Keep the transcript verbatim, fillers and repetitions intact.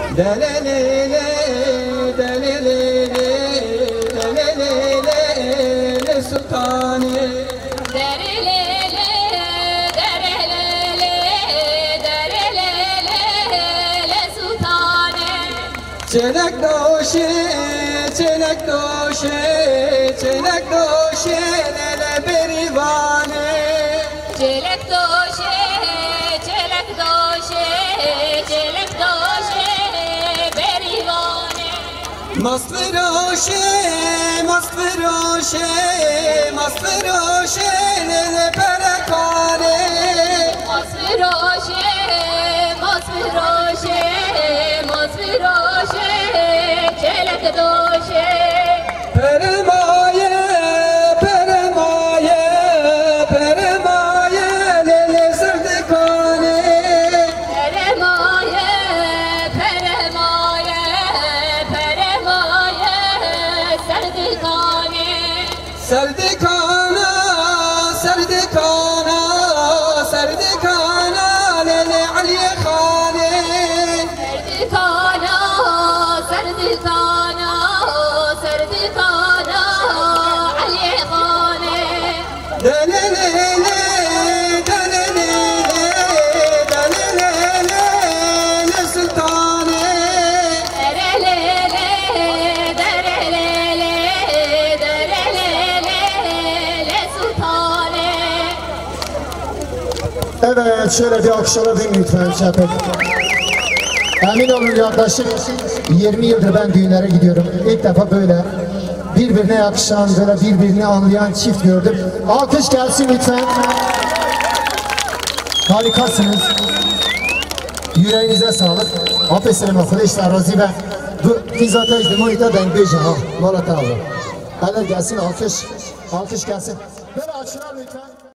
Delelele, delelele, delelele sultanı. Derelele, derelele, derelele sultanı. Çelek doşe, çelek doşe, çelek doşe, lele berivane. Çelek doşe, çelek doşe, çelek doşe, berivane. Mast feroşe, mast feroşe, mast feroşe, lele perekane. Masfiroşe, masfiroşe, masfiroşe, çelek doşe. Peremaye, peremaye, peremaye, lele serdikane. Peremaye, peremaye, peremaye, serdikane. Serdikana, serdikana, serdikana, lele aliye khane. Serdikana, serdikana, serdikana, Ali Khane. Delelele, delelele, delelele, le sultane. Derelele, derelele, derelele, sultane. Evet, şöyle bir alkış alabilir miyim lütfen Şahap? Emin olun yaklaşık yirmi yıldır ben düğünlere gidiyorum. İlk defa böyle birbirine yakışan, böyle birbirini anlayan çift gördüm. Alkış gelsin lütfen. Harikasınız. Yüreğinize sağlık. Afesine makule işte arazi ve bu fizata ictimaiyyete ben beji ha. Valla tamam. Eller gelsin alkış. Alkış gelsin. Böyle açılan lütfen.